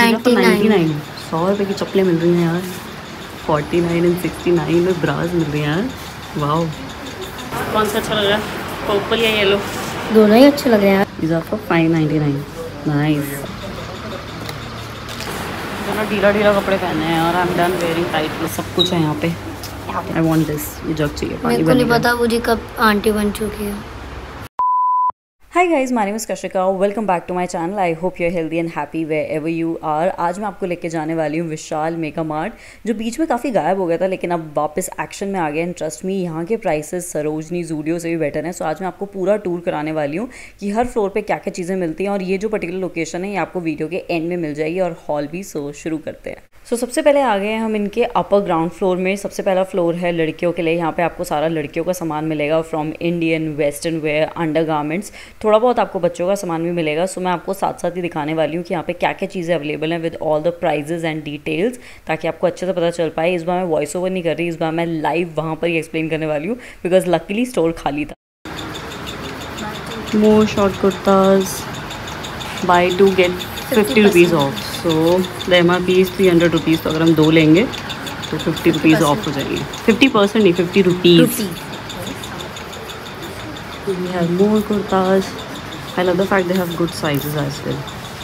99। 100 रुपये की चप्पलें मिल रही हैं यार। 49 एंड 69 में ब्राज मिल रही हैं यार। वाओ, कौन सा अच्छा लग रहा है, पर्पल या येलो? दोनों ही अच्छे लग रहे हैं यार। These are for 599। नाइस। दोनों ढीला ढीला कपड़े पहने हैं और I am done wearing tight. सब कुछ है यहाँ पे। आई वांट दिस, ये जग चाहिए। मेरे को नहीं पता मुझे कब आंटी बन चुकी है। Hi guys, my name is Kashika. Welcome back to my channel. I hope you're healthy and happy wherever you are. आज मैं आपको लेके जाने वाली हूँ विशाल मेगा मार्ट, जो बीच में काफ़ी गायब हो गया था लेकिन अब वापस एक्शन में आ गया। एंड ट्रस्ट मी, यहाँ के प्राइसेस सरोजनी जूडियो से भी बेटर हैं। सो आज मैं आपको पूरा टूर कराने वाली हूँ कि हर फ्लोर पे क्या क्या चीज़ें मिलती हैं। और ये जो पर्टिकुलर लोकेशन है ये आपको वीडियो के एंड में मिल जाएगी और हॉल भी। सो शुरू करते हैं। सो सबसे पहले आ गए हैं हम इनके अपर ग्राउंड फ्लोर में। सबसे पहला फ्लोर है लड़कियों के लिए। यहाँ पे आपको सारा लड़कियों का सामान मिलेगा, from Indian, western wear, under garments, थोड़ा बहुत आपको बच्चों का सामान भी मिलेगा। सो मैं आपको साथ साथ ही दिखाने वाली हूँ कि यहाँ पे क्या क्या चीज़ें अवेलेबल हैं with all the prices and details, ताकि आपको अच्छे से पता चल पाए। इस बार मैं वॉइस ओवर नहीं कर रही, इस बार मैं लाइव वहाँ पर ही एक्सप्लेन करने वाली हूँ, बिकॉज लकीली स्टोर खाली था। More short kurtas, buy 2 get 50 rupees off. So the MRP is 300 rupees. तो अगर हम 2 लेंगे तो 50 रुपीज़ ऑफ हो जाएंगे। 50% नहीं, 50 rupees. We have more kurtas. I love the fact they have good sizes as well.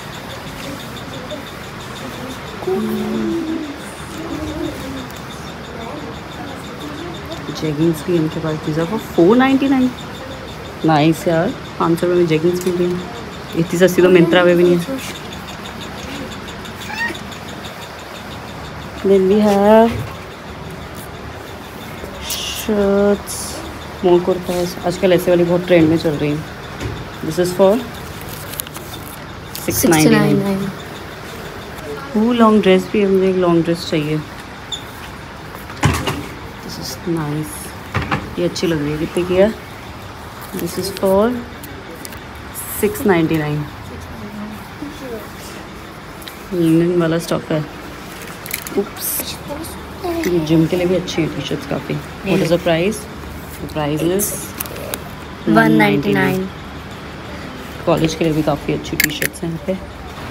Jeggings भी इनके पास। These are for 499। नाइस यार, 500 रुपये में जेगिंग्स मिल रही हैं। इतनी सस्ती तो मिंत्रा में भी नहीं है। Then we have shirts, more kurtas। आजकल ऐसे वाली बहुत ट्रेंड में चल रही हैं। This is for 699। वो लॉन्ग ड्रेस भी है, मुझे एक लॉन्ग ड्रेस चाहिए। This is nice, ये अच्छी लग रही है। कितने की है? This is for 699। लिनन वाला स्टॉक है। उप्स, ये जिम के लिए भी अच्छी है टी शर्ट्स काफ़ी। What is the price? The price is 199। College के लिए भी काफ़ी अच्छी टी शर्ट्स हैं यहाँ पे।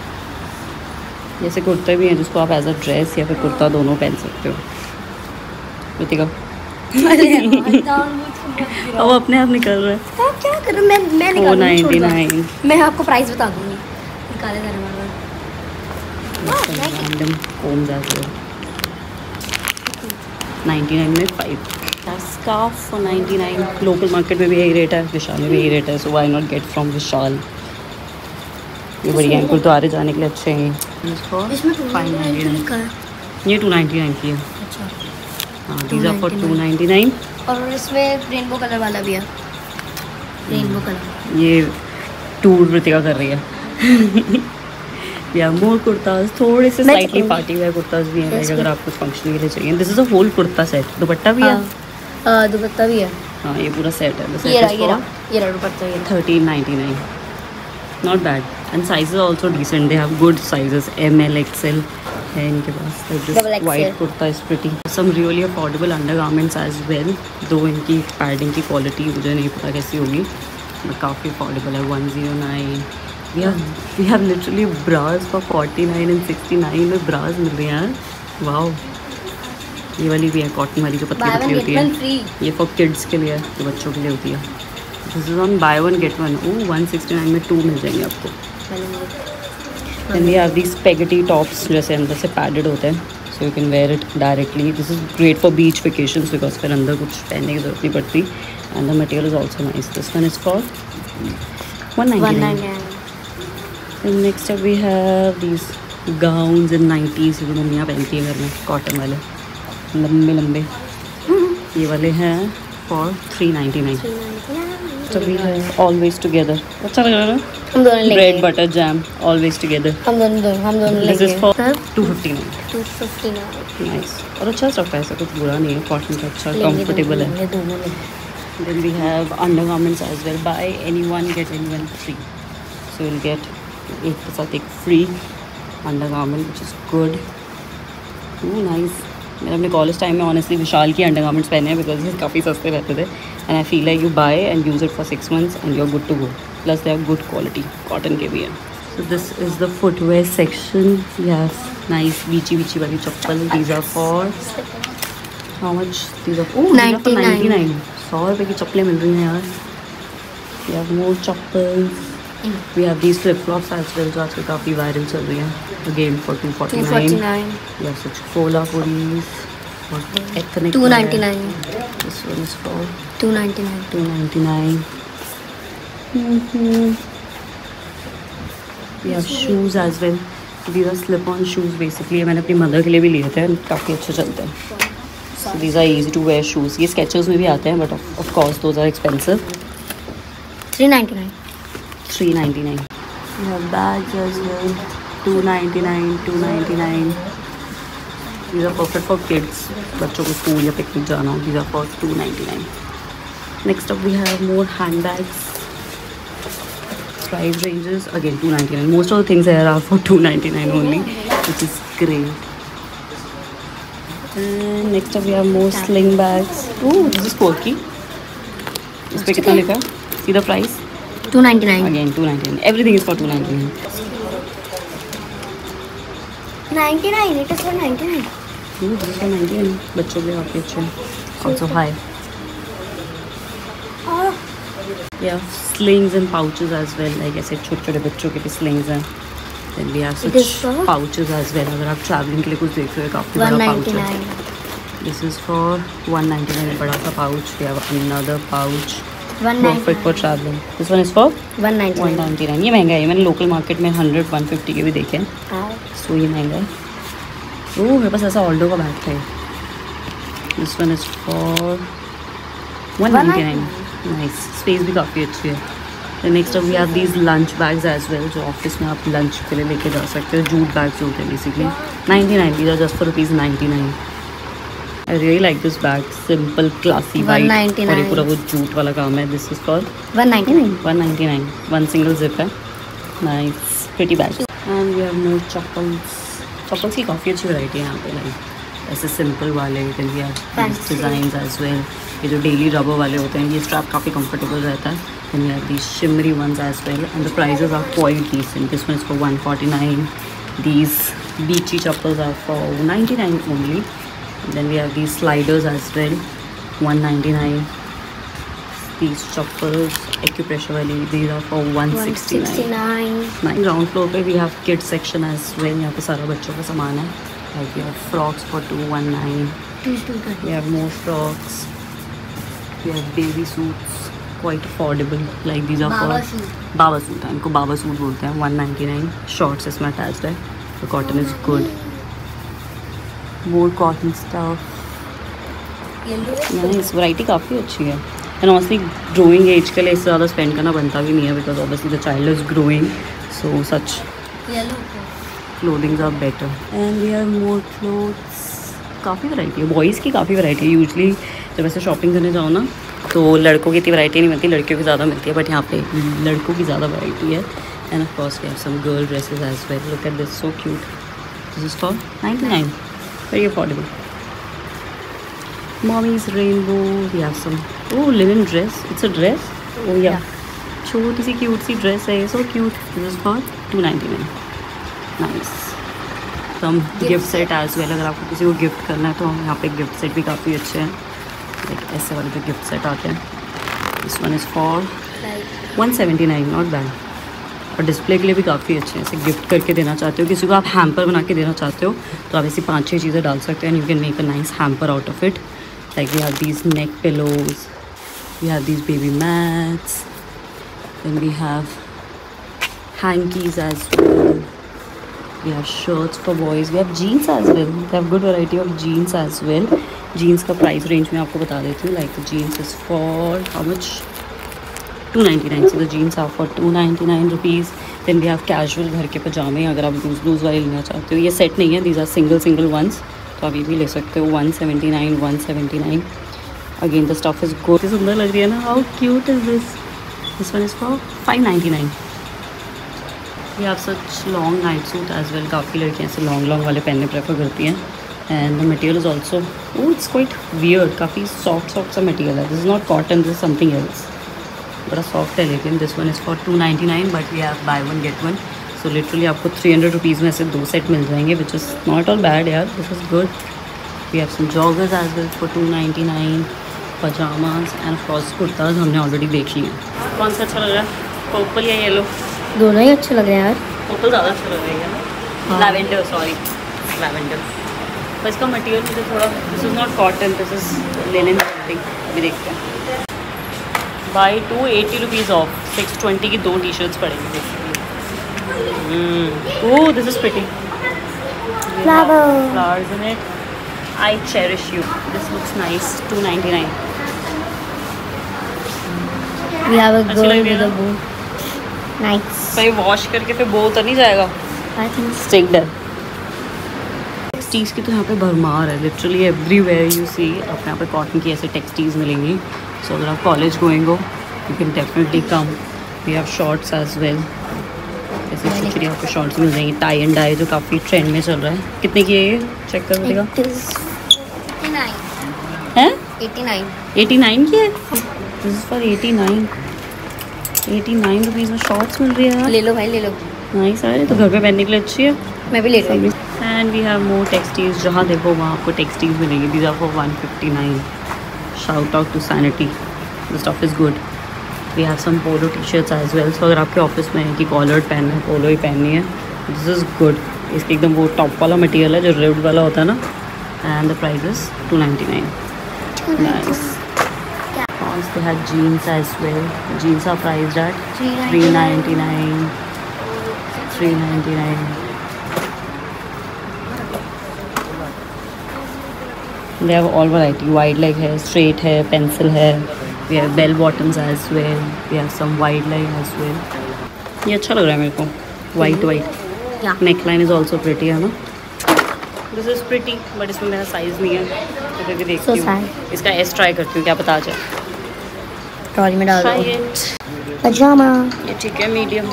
जैसे कुर्ते भी हैं जिसको आप एज अ ड्रेस या फिर कुर्ता दोनों पहन सकते हो। ऋतिका अब अपने आप निकल रहा है। आप क्या कर रहे हो? मैं 499। मैं आपको प्राइस बता दूंगी। निकाले जाने वाला रैंडम कोम्स एज वेल। 99 में 5। Scarf for 99। लोकल मार्केट में भी यही रेट है, विशाल में भी यही रेट है। So why not get from Vishal. ये बढ़िया है, गुरुद्वारे जाने के लिए अच्छे हैं। इसमें 599 ये 299 की है। अच्छा हाँ, these are for 299। और इसमें रेनबो कलर वाला भी है। रेनबो कलर ये टूर ऋतिका कर रही है। या मोर कुर्ताज, थोड़े से स्लाइटली पार्टी वेयर कुर्ताज भी हैं अगर आप कुछ फंक्शन के लिए चाहिए। This is a whole kurta set. Dupatta भी है। दुपट्टा भी है। हाँ, ये पूरा सेट है। ये रहा दुपट्टा। ये 1399। Not bad. And sizes also decent. They have good sizes. ML XL है इनके पास। This white kurta is pretty. Some really affordable undergarments as well, दो इनकी पैडिंग की क्वालिटी मुझे नहीं पता कैसी होगी, बट काफ़ी अफोर्डेबल है। 109। We have literally bras for 49 and 69 में ब्राज मिल रही हैं यार। वाओ, ये वाली भी है कॉटन वाली जो पतली पतली होती है। ये फॉर किड्स के लिए है, जो बच्चों के लिए होती है। This is on buy 1 get 1। 169 में 2 मिल जाएंगे आपको। Then we have these spaghetti tops, जैसे अंदर से पैडेड होते हैं, so you can wear it directly. This is great for beach vacations because फिर अंदर कुछ पहनने की जरूरत नहीं पड़ती। And the material is also nice. This one is for 199। And next up we have these gowns in 90s जो मम्मियाँ पहनती हैं घर में, कॉटन वाले लंबे लंबे। ये वाले हैं for 399। So we have always together। अच्छा लग रहा है ना? Bread butter jam always together। हम दोनों This is for 259। 259। Nice। और अच्छा स्टफ है, ऐसा कुछ बुरा नहीं है। कॉटन का अच्छा कंफर्टेबल है। Then we have undergarments as well। Buy anyone get anyone free। So you'll get एक के साथ एक free undergarment which is good. Nice. मैंने अपने कॉलेज टाइम में ऑनेस्टली विशाल की अंडरगारमेंट्स पहने हैं बिकॉज ये काफ़ी सस्ते रहते थे। And I feel like you buy and use it for 6 months and you are good to go. Plus they are good quality, cotton के भी हैं। So this is the footwear section. We have nice beachy wali chappal. These are for how much? These are these are for 99. 100 रुपए की चप्पलें मिल रही हैं यार. We have more chappals. We have these flip flops as well जो आजकल काफ़ी viral चल रही हैं. Again for 249. We have such cola puris. Ethnic 299. This one is for 299. 299. We have shoes as well. These are slip-on shoes basically. मैंने अपनी mother के लिए भी लिए थे. काफ़ी अच्छे चलते हैं. So these are easy to wear shoes. ये Skechers में भी आते हैं, but of course those are expensive. 399. 399. We have bags as well. 299, 299. These are perfect for kids. बच्चों को स्कूल या पिकनिक जाना हो. These are for 299. Next up we have more handbags. Price ranges again 299. Most of the things here are for 299 only, which is great. And next up we have more sling bags. Oh, this is quirky. इस पे कितना लिखा है? See the price? 299. Again 299. Everything is for 299. 99. It is for 99. Oh, this is for 99. बच्चों के काफ़ी अच्छे हैं. Also high. Yeah, slings and pouches as well. Like I said, छोटे-छोटे बच्चों के भी slings हैं. Then we have such pouches as well. अगर आप traveling के लिए कुछ देख रहे हो, काफ़ी बड़ा pouch है. This is for 199. बड़ा सा pouch. We have another pouch. Perfect for traveling. This one is for 199. ये महंगा है. मैंने local market में 100-150 के भी देखे हैं. So ये महंगा है. ओह मेरे पास ऐसा ऑल्डो का बैग था. This one is for 199. Nice. Space भी काफ़ी अच्छी है. नेक्स्ट अब we have these lunch bags as well जो ऑफिस में आप लंच के लिए लेके जा सकते हो. जूट बैग्स होते हैं basically. 99. These are just for ₹99. I really like this bag. Simple classy white और ये पूरा वो जूट वाला काम है. This is for 199. One single zip है. Nice pretty bag. And we have more chappals. Chappals की काफ़ी अच्छी वैरायटी है यहाँ पे. लाइक ऐसे सिंपल वाले डिज़ाइंस एज वेल. ये जो डेली रबर वाले होते हैं ये स्ट्रैप काफ़ी कंफर्टेबल रहता है. And we have these shimmery ones as well and the prices are quite decent. This one is for 149. These beachy chappals are for 99 only. Then we have these sliders as well 199. These chappals acupressure वाली these are for 169. Ground floor पे we have kids section as well. यहाँ पे सारा बच्चों का सामान है. Like we have frocks for 219. We have more frocks. We have baby suits, quite affordable. Like these are for Baba suit. इनको Baba suit बोलते हैं. 199. Shorts इसमें attached है. The cotton is good. More cotton stuff. Nice. Variety काफ़ी अच्छी है. And honestly, growing age के लिए इससे ज़्यादा spend करना बनता भी नहीं है because obviously the child is growing, so such clothing are better. And we have more clothes. काफ़ी वैरायटी है. बॉयज़ की काफ़ी वैरायटी है. यूजली जब ऐसे शॉपिंग करने जाओ ना तो लड़कों की इतनी वैरायटी नहीं मिलती. लड़कियों की ज़्यादा मिलती है. बट यहाँ पे लड़कों की ज़्यादा वैरायटी है. And of course we have some girl dresses as well. Look at this, so cute. This is for 99. Very affordable. Mommies rainbow. We have some linen dress. It's a dress. Oh yeah छोटी सी cute सी dress है. So cute. This is for 299. Nice. Some gift set as well. अगर आपको किसी को gift करना है तो यहाँ पे गिफ्ट सेट भी काफ़ी अच्छे हैं. लाइक ऐसे वाले जो गिफ्ट सेट आते हैं. This one is for 179. Not bad. और डिस्प्ले के लिए भी काफ़ी अच्छे हैं. ऐसे गिफ्ट करके देना चाहते हो किसी को, आप हैम्पर बना के देना चाहते हो तो आप ऐसी 5-6 चीज़ें डाल सकते हैं. And you can make a nice hamper out of it. Like we have these neck pillows. We have these baby mats. Then we have hankies as well. We have shirts for boys. We have jeans as well. They have good variety of jeans as well. Jeans का price range मैं आपको बता देती हूँ. Like the jeans is for how much? 299. So the jeans are for 299 rupees. Then we have casual घर के पजामे. अगर आप लूज वाले लेना चाहते हो. ये सेट नहीं है. These are single ones. तो आप ये भी ले सकते हो. 179. Again the stuff is good. सुंदर लग रही है ना? How cute is this? This one is for 599. We have such long night suit as well. काफ़ी लड़कियाँ ऐसे लॉन्ग वाले पहनने प्रेफर करती हैं. And the material is also it's quite weird. काफ़ी सॉफ्ट सा मटेरियल है. This is not cotton. This is something else. बड़ा सॉफ्ट है. लेकिन this one is for 299. But we have buy one get one. So literally आपको 300 rupees में ऐसे 2 set मिल जाएंगे, which is not all bad यार, this is good. We have some joggers as well for 299, pyjamas and of course kurtas हमने already देख लिए हैं। कौन सा अच्छा लग रहा है, पर्पल या येलो? दोनों ही अच्छे लग रहे हैं यार। पर्पल ज़्यादा अच्छा लग रहा है ना, लैवेंडर, सॉरी लैवेंडर। पर इसका मटेरियल मुझे थोड़ा, this is not cotton, this is linen something. अभी देखते हैं। बाई 2 80 रुपीज़ ऑफ, 620 की 2 टी शर्ट्स पड़ेंगी। Oh this is pretty, flowers in it. I cherish you. This looks nice. 299. We have a अच्छी girl लग रही है with a ना? bow. Nice. भाई वॉश करके फिर बो तो नहीं जाएगा? I think स्टिक डर। टेक्सटीज की तो यहाँ पे भरमार है, लिटरली एवरीवेयर यू सी आपको यहाँ पे कॉटन की ऐसे टेक्सटीज मिलेंगी। सो अगर आप कॉलेज गोइंग हो you can definitely come. We have shorts as well, ऐसे छोटी आपको शॉर्ट्स मिल जाएंगी। टाई एंड डाई जो काफ़ी ट्रेंड में चल रहा है। कितने की है ये, चेक कर देगा? it is 89. है 89. 89 की है, दिस इज़ फॉर 89 रुपीज़ में शॉर्ट्स मिल रही है यार। ले लो भाई ले लो, नाइस है, तो घर पे पहनने के लिए अच्छी है। मैं भी ले रही हूँ। And we have more textiles, जहाँ देखो वहाँ आपको टेक्सटीज मिलेंगी। These are for 159। Shout out to Sanity, the stuff is good. We have some polo T shirts as well. So अगर आपके ऑफिस में है कि कॉलर्ड पहनना है, पोलो ही पहननी है, दिस इज़ गुड। इसके एकदम वो टॉप वाला मटेरियल है जो रिब्ड वाला होता है ना। And the price is 299। Nice. They had jeans as well. Jeans are priced at 399. 399. They have all variety. Wide leg है, straight है, pencil है. We have bell bottoms as well. We have some wide leg as well. ये अच्छा लग रहा है मेरे को. White. Yeah. Neckline is also pretty है ना. This is pretty, but इसमें मेरा size नहीं है. तो फिर भी देखती So हूँ. sad. इसका S try करती हूँ, क्या पता आ जाए. ट्रॉली में डाल Try दो। it. पजामा। ये ठीक है, medium.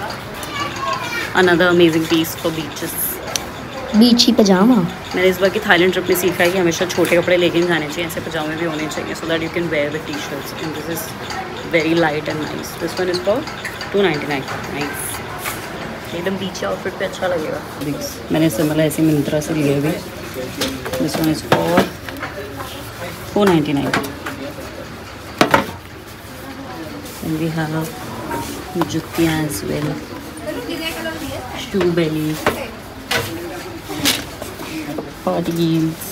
Another amazing piece for beaches. Beachy पजामा। मैंने इस बार की थाईलैंड ट्रिप में सीखा है कि हमेशा छोटे कपड़े लेके जाने चाहिए, ऐसे पजामे भी होने चाहिए, so that you can wear the T shirts. And this is very light and nice. This one is for 299। Nice, एकदम बीची आउटफिट पे अच्छा लगेगा। मैंने सिमिलर ऐसे मिंत्रा से लिए हुए। This one is for 499। And we have जुत्तियाँ as well, shoe belly, party heels.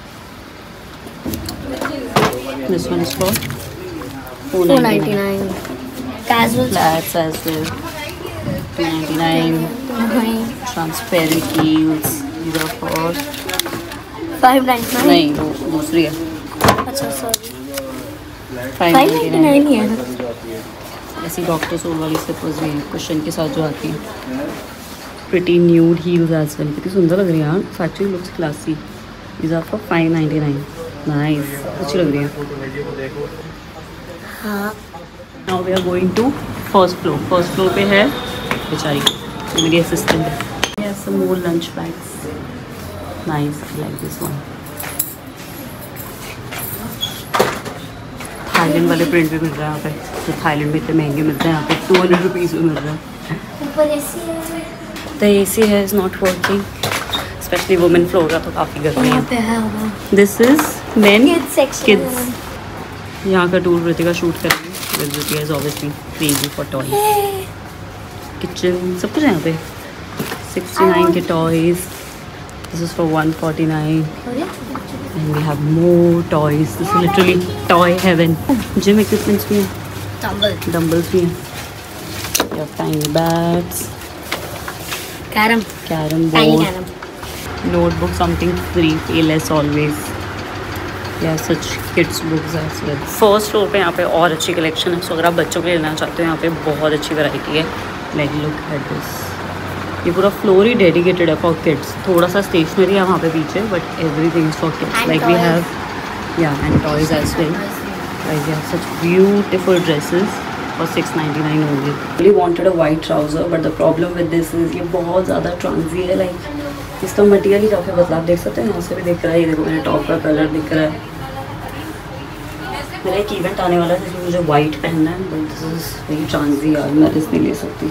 This one is for 499. Casual. Flats as well, 299. Transparent heels, these are for 599. नहीं वो दूसरी है, अच्छा सॉरी, 599। 599 ही है। ऐसी डॉक्टर सोल वाली स्लिपर्स भी हैं, कुशन के साथ जो आती हैं। Pretty nude heels as well, कितनी सुंदर लग रही है यार, एक्चुअली लुक्स क्लासी। इज आपको 599। नाइस, अच्छी लग रही है। हाँ। Now we are going to first floor. First floor पे है बेचारी मेरी असिस्टेंट है। Some more lunch bags, nice, I like this one. Thailand वाले प्रिंट भी मिल रहा है यहाँ पे, तो थाईलैंड में इतने महंगे मिलते हैं, यहाँ पे 200 रुपीज़ में मिल रहा है। ऊपर एसी है। द एसी है is not working, specially women floor का तो काफ़ी गर्मी यहाँ है। पे है हवा। This is men Kids section. Kids. यहाँ का टूर ऋतिका शूट करेंगे। Ritika is obviously crazy for toys. Kitchen सब कुछ है यहाँ पे। 69 के toys. This is for 149। And we have more toys. This is literally toy heaven. Gym equipments भी हैं, dumbbells भी हैं. You have tiny bats, carrom. carrom Tiny board, carrom. notebook, something free, pay less always. Yeah, such kids books as well. First floor पे यहाँ पे और अच्छी collection है, so अगर आप बच्चों के लिए लेना चाहते हो यहाँ पे बहुत अच्छी वैरायटी है। Like look at this. ये पूरा फ्लोर ही डेडिकेटेड है फॉर किड्स। थोड़ा सा स्टेशनरी है वहाँ पे पीछे, but everything is for kids. Like we have and toys as well. Like we have such beautiful dresses for 699 only. Really wanted a white trouser, but the problem with this is ये बहुत ज़्यादा ट्रांसी है। Like इसका material ही काफ़ी बदला, आप देख सकते हैं यहाँ से भी दिख रहा है। ये देखो मेरे टॉप का कलर दिख रहा है। मेरा एक इवेंट आने वाला है जिसमें मुझे वाइट पहनना है, बट दिस इज़ वेरी ट्रांसी यार, मैं रिस्क नहीं ले सकती।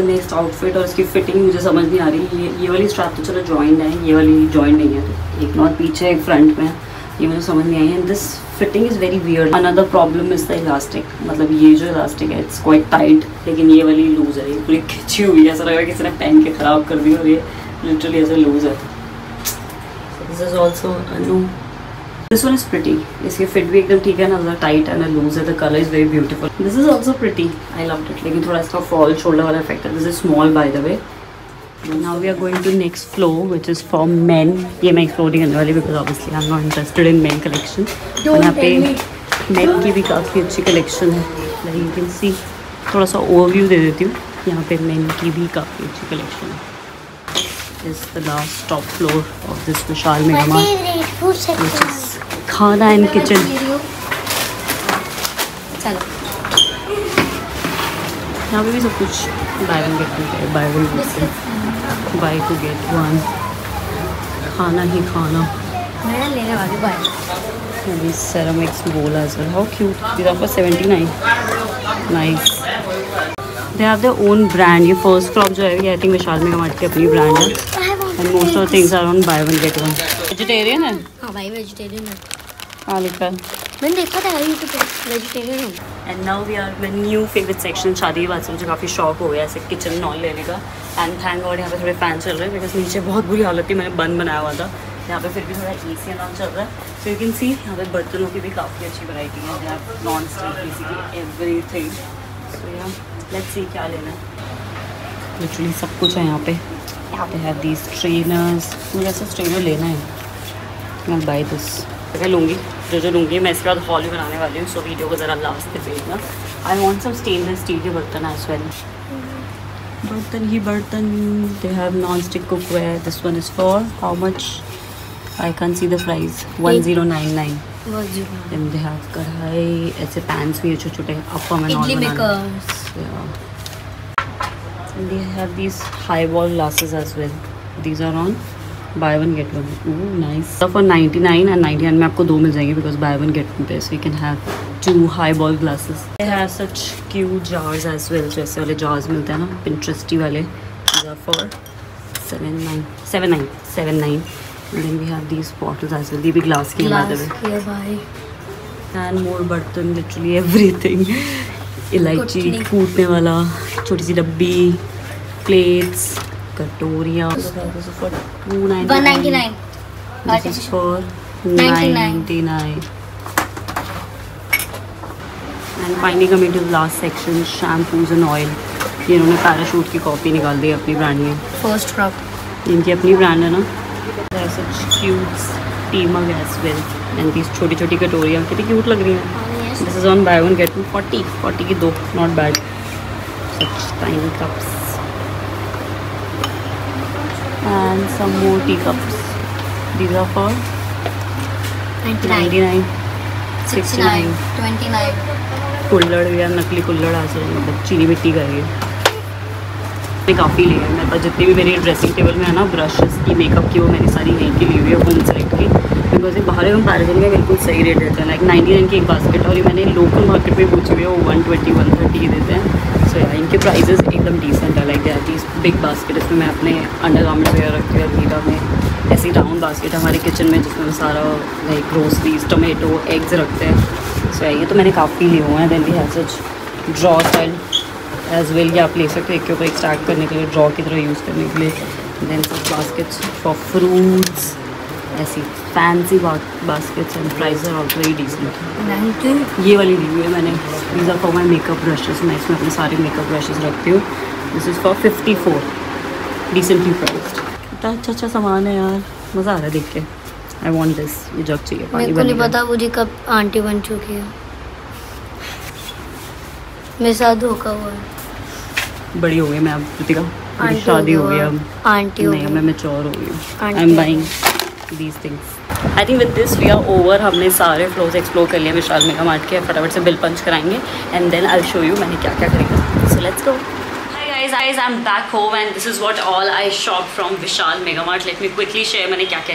नेक्स्ट आउटफिट और इसकी फिटिंग मुझे समझ नहीं आ रही। ये वाली स्ट्रैप तो चलो जॉइंट है, ये वाली जॉइंट नहीं है, तो एक नॉट पीछे एक फ्रंट में, ये मुझे समझ नहीं आई है। This fitting is very weird. Another problem is the elastic, मतलब ये जो इलास्टिक है इट्स क्वाइट टाइट, लेकिन ये वाली लूज है, ये पूरी खिंची हुई है, ऐसा लग रहा है किसी ने पहन के ख़राब कर दी और ये लिटरली ऐसे लूज है। This is also no, this one is pretty, इसकी फिट भी एकदम ठीक है ना, ज़्यादा टाइट है ना लूज है, the colour is very beautiful. This is also pretty, I loved it, लेकिन थोड़ा इसका फॉल शोल्डर वाला इफेक्ट है। This is small by the way. Now we are going to next floor, which is for men. ये मैं explore नहीं करने वाली because obviously I am not interested in men collection. यहाँ पे नेट की भी काफ़ी अच्छी कलेक्शन है, लाइक यू कैन सी। थोड़ा सा ओवरव्यू दे देती हूँ, यहाँ पे मेन की भी काफ़ी अच्छी कलेक्शन है। Is the last top floor of this Vishal Mega Mart, which is खाना एंड किचन। चलो यहाँ पे भी सब कुछ buy one get two, buy one buy two get one, खाना ही खाना। मैं लेने वाली buy. These ceramics bowl as well. How cute! These are for 79. Nice. They have their own brand. ये first crop जो है ये I think विशाल मेगा मार्ट की अपनी brand है। And most of the things are on buy one get one. Vegetarian है? हाँ भाई वेजिटेरियन है। हाँ लिखा है। मैंने देखा था यूट्यूब पे वेजिटेरियन है। And now we are my new favorite section। शादी की बात से मुझे काफ़ी शौक हो गया ऐसे किचन नॉन लेने का। एंड थैंक गॉड यहाँ पे थोड़े फैन चल रहे हैं बिकॉज नीचे बहुत बुरी हालत थी, मैंने बंद बनाया हुआ था। यहाँ पे फिर भी थोड़ा AC नॉन चल रहा है। सो यू कैन सी यहाँ पे बर्तनों की भी काफ़ी अच्छी वैरायटी है। यहाँ non stick basically everything. So यहाँ लेट्स सी क्या लेना है। लिटरली सब कुछ है यहाँ पे। यहाँ पे है दीज ट्रेनर्स, मुझे ऐसा ट्रेनर लेना है। मैं बाय दिस क्या लूँगी, जो लूँगी मैं इसके बाद हॉल भी बनाने वाली हूँ। सो वीडियो को ज़रा लास्ट पे देखना। I want some stainless steel के बर्तन एज वेल। बर्तन ही बर्तन, they have non stick cookware. This one is for how much, I can see the price 1099। Then they have कढ़ाई, ऐसे पैन्स भी है छोटे छोटे appam and all makers. They have these highball glasses as well. These are on buy one get one. Oh nice. For 99 and 99 में आपको दो मिल जाएंगे because buy one get one पे। So you can have 2 highball glasses. They have such cute jars as well, जैसे वाले jars मिलते हैं ना पिंटरेस्टी वाले। For 79। And then we have these bottles as well. ये भी ग्लास की है भाई। एंड मोर बर्तन, लिटरली एवरीथिंग। इलायची कूटने वाला, छोटी सी डब्बी, प्लेट्स, कटोरियाँ। 199। This is for 999. And finally coming to the last section, shampoos and oil. ये इन्होंने पैराशूट की कॉपी निकाल दी अपनी ब्रांड में। फर्स्ट क्रॉप इनकी अपनी ब्रांड है ना। such cute tea mug as well. And these छोटी छोटी कटोरियाँ कितनी क्यूट लग रही हैं। This is on buy one get one 40 की 2, not bad. Such tiny cups and some more tea cups. These are for 99, 69, 29। कुल्लड़ या नकली कुल्लड़ आ जाए, मतलब चीनी मिट्टी का ये काफ़ी लिए हैं मेरे पास। जितनी भी मेरी ड्रेसिंग टेबल में है ना ब्रशेस की, मेकअप की, वो मेरी सारी यहीं की ली हुई है होम सेलेक्ट की। बिकॉज ये बाहर कंपैरिजन में बिल्कुल सही रेट रहता है, लाइक 99 की एक बास्केट। और ये मैंने लोकल मार्केट में पूछी हुई है, वो 120, 130 की देते हैं। सो यार इनके प्राइजेस एकदम डिसेंट है। Like that is big basket, इसमें मैं अपने अंडर गारमेंट्स वगैरह रखती हूँ। अलमीरा में ऐसी राउंड बास्केट हमारे किचन में जिसमें मैं सारा लाइक ग्रोसरीज, टोमेटो, एग्स रखते हैं। सो ये तो मैंने काफ़ी लिए हुए हैं। Then we have such drawer style as well, ये आप ले सकते हो एक के ऊपर एक स्टैक करने के लिए, ड्रॉ की तरह यूज़ करने के लिए। Then such baskets for fruits, ऐसी fancy baskets and price are also very decent. ये वाली ली हुई है मैंने। These are for my makeup brushes, मैं इसमें अपने सारे मेकअप ब्रशेस रखती हूँ। This is for 54, decently priced. इतना अच्छा सामान है यार, मज़ा आ रहा है देख के। आई वॉन्ट दिस, ये जग चाहिए। मेरे को नहीं पता मुझे कब आंटी बन चुकी है, मेरे साथ धोखा हुआ है। बड़ी हो गई मैं अब कृतिका, मेरी शादी हो गई अब, आंटी हो नहीं गई, मैं मैच्योर हो गई हूँ। I am buying these things. I think with this we are over. हमने सारे फ्लोर्स एक्सप्लोर कर लिए विशाल मेगा मार्ट के। फटाफट से बिल पंच कराएंगे and then I will show you मैंने क्या क्या खरीदा। So let's go. Hi guys, I'm back home and this is what all I shopped from Vishal Mega Mart. Let me quickly share मैंने क्या क्या लिया।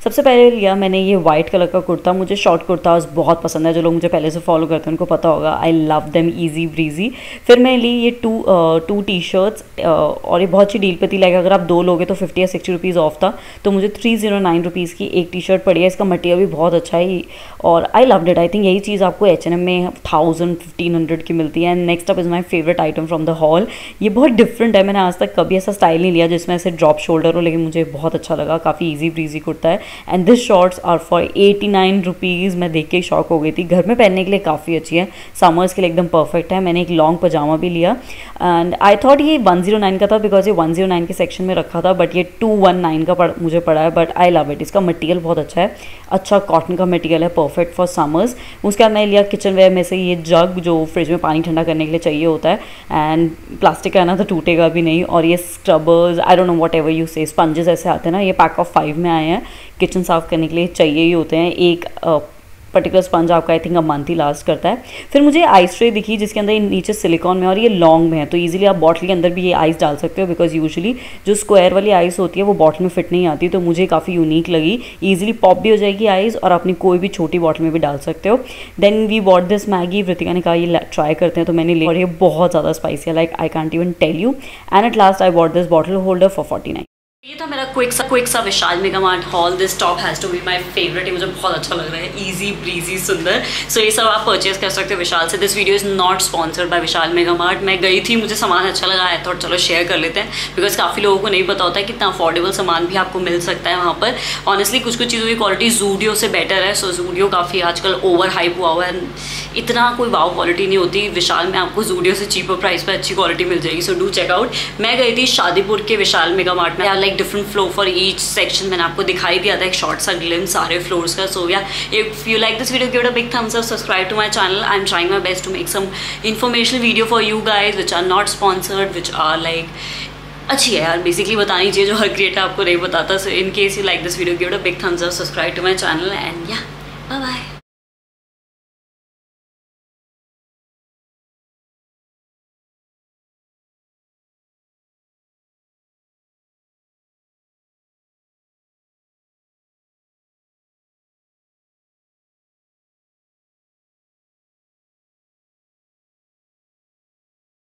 सबसे पहले लिया मैंने ये वाइट कलर का कुर्ता। मुझे शॉर्ट कुर्ताज बहुत पसंद है, जो लोग मुझे पहले से फॉलो करते हैं उनको पता होगा, I love them, easy breezy. फिर मैं ली ये टू टी शर्ट्स और ये बहुत अच्छी डील पे थी। लाइक अगर आप 2 लोगे तो 50 या 60 रुपीज़ ऑफ था, तो मुझे 309 रुपीज़ की एक टी शर्ट पड़ी है। इसका मटेरियल भी बहुत अच्छा है और I loved it. I think यही चीज़ आपको H&M में 1000-1500 की मिलती है। And next up is my favourite item from the haul. ये बहुत डिफरेंट है, मैंने आज तक कभी ऐसा स्टाइल नहीं लिया जिसमें ऐसे ड्रॉप शोल्डर हो, लेकिन मुझे बहुत अच्छा लगा। काफ़ी ईजी ब्रीजी कुर्ता है and this shorts are for 89 rupees. मैं देख के शॉक हो गई थी। घर में पहनने के लिए काफ़ी अच्छी है, समर्स के लिए एकदम परफेक्ट है। मैंने एक लॉन्ग पजामा भी लिया एंड आई थॉट ये 109 का था बिकॉज ये 109 के सेक्शन में रखा था, बट ये 219 का मुझे पड़ा है। बट आई लव इट, इसका मटेरियल बहुत अच्छा है, अच्छा कॉटन का मटेरियल है, परफेक्ट फॉर समर्स। उसके बाद मैं लिया किचन वेयर में से ये जग जो फ्रिज में पानी ठंडा करने के लिए चाहिए होता है एंड प्लास्टिक का है ना, तो टूटेगा भी नहीं। और ये scrubbers, I don't know whatever you say, sponges ऐसे आते हैं ना, ये पैक ऑफ 5 में आए हैं। किचन साफ़ करने के लिए चाहिए ही होते हैं। एक पर्टिकुलर स्पंज आपका आई थिंक मंथ ही लास्ट करता है। फिर मुझे आइस ट्रे दिखी जिसके अंदर नीचे सिलिकॉन में और ये लॉन्ग में है, तो इजीली आप बॉटल के अंदर भी ये आइस डाल सकते हो बिकॉज यूजुअली जो स्क्वायर वाली आइस होती है वो बॉटल में फिट नहीं आती, तो मुझे काफ़ी यूनिक लगी। ईजिली पॉप भी हो जाएगी आइस और अपनी कोई भी छोटी बॉटल में भी डाल सकते हो। Then we bought this Maggi. Vritika ने कहा ये ट्राई करते हैं, तो मैंने ले, और ये बहुत ज़्यादा स्पाइसी है, like I can't even tell you. And at last I bought this bottle holder for 49। ये था मेरा क्विक सा Vishal Mega Mart haul. This top has to be my favourite. ये मुझे बहुत अच्छा लग रहा है, इजी ब्रीजी सुंदर। सो ये सब आप परचेज कर सकते हो विशाल से। This video is not sponsored by Vishal Mega Mart. मैं गई थी, मुझे सामान अच्छा लगा, आई थॉट चलो शेयर कर लेते हैं बिकॉज काफ़ी लोगों को नहीं पता होता है कितना अफोर्डेबल सामान भी आपको मिल सकता है वहाँ पर। ऑनेस्टली कुछ चीज़ों की क्वालिटी ज़ूडियो से बेटर है। सो ज़ूडियो काफ़ी आजकल ओवर हाइप हुआ है, इतना कोई वाव क्वालिटी नहीं होती। विशाल में आपको ज़ूडियो से चीपर प्राइस पर अच्छी क्वालिटी मिल जाएगी। So do check out. मैं गई थी शादीपुर के विशाल मेगा मार्ट में। Like different floor for each section. मैंने आपको दिखाई दिया था एक शॉर्ट सा ग्लिम्स सारे फ्लोर्स का। सो या if you like this video give it a big thumbs up, subscribe to my channel. I am trying my best to make some informational video for you guys which are not sponsored, which are like अच्छी है यार, basically बतानी चाहिए जो हर creator आपको नहीं बताता। So in case you like this video give it a big thumbs up, subscribe to my channel and या बाय बाय।